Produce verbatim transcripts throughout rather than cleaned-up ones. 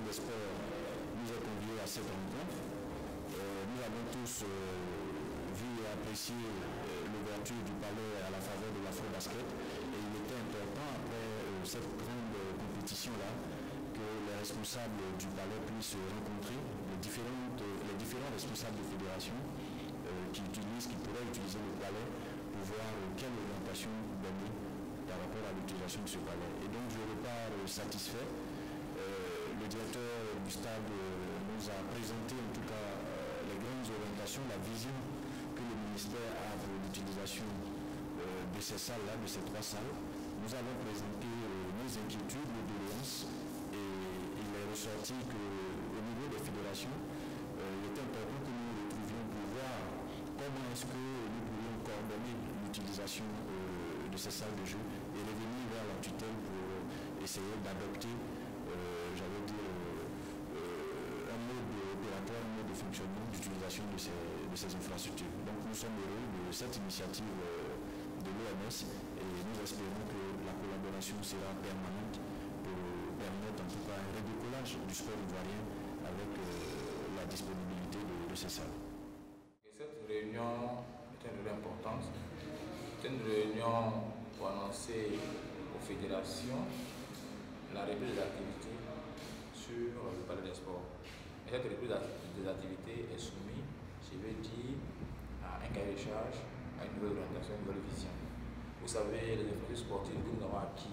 des sports nous a conviés à cette rencontre. Euh, nous avons tous euh, vu et apprécié euh, l'ouverture du palais à la faveur de l'Afro-Basket et il était important après euh, cette grande euh, compétition-là que les responsables du palais puissent rencontrer les, différentes, les différents responsables de fédération euh, qui utilisent, qui pourraient utiliser le palais pour voir euh, quelle orientation donner par rapport à l'utilisation de ce palais. Et donc je repars euh, satisfait. Euh, le directeur du stade euh, nous a présenté en tout cas euh, les grandes orientations, la vision que le ministère a pour l'utilisation euh, de ces salles-là, de ces trois salles. Nous avons présenté euh, nos inquiétudes, nos doléances et il est ressorti qu'au niveau des fédérations, euh, il est important que nous nous retrouvions pour voir comment est-ce que nous pourrions coordonner l'utilisation euh, de ces salles de jeu et revenir vers la tutelle pour essayer d'adopter Euh, j'allais dire, euh, euh, un mode opératoire, un mode de fonctionnement d'utilisation de ces, de ces infrastructures. Donc nous sommes heureux de cette initiative euh, de l'O M S et nous espérons que la collaboration sera permanente pour permettre en tout cas un redécollage du sport ivoirien avec euh, la disponibilité de, de ces salles. Et cette réunion est une réunion importante. C'est une réunion pour annoncer aux fédérations la reprise des activités sur le palais des sports. Et cette reprise des activités est soumise, je veux dire, à un cahier de charge, à une nouvelle orientation, une nouvelle vision. Vous savez, les infrastructures sportives que nous avons acquis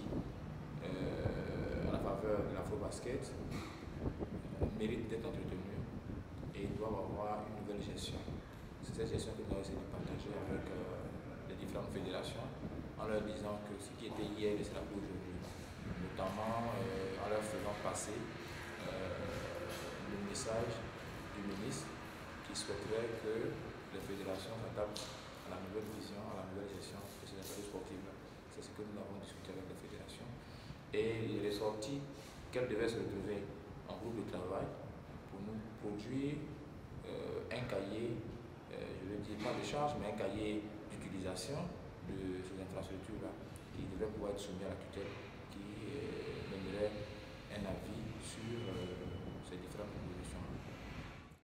euh, à la faveur de l'Afro-Basket euh, méritent d'être entretenues et doivent avoir une nouvelle gestion. C'est cette gestion que nous avons essayé de partager avec euh, les différentes fédérations en leur disant que ce qui était hier ne sera plus aujourd'hui. Notamment euh, en leur faisant passer euh, le message du ministre qui souhaiterait que les fédérations s'adaptent à la nouvelle vision, à la nouvelle gestion de ces infrastructures sportives. C'est ce que nous avons discuté avec les fédérations. Et il est sorti qu'elles devaient se retrouver en groupe de travail pour nous produire euh, un cahier, euh, je ne veux dire pas de charge, mais un cahier d'utilisation de ces infrastructures-là qui devait pouvoir être soumis à la tutelle, qui euh, donnerait un avis sur euh, ces différentes propositions.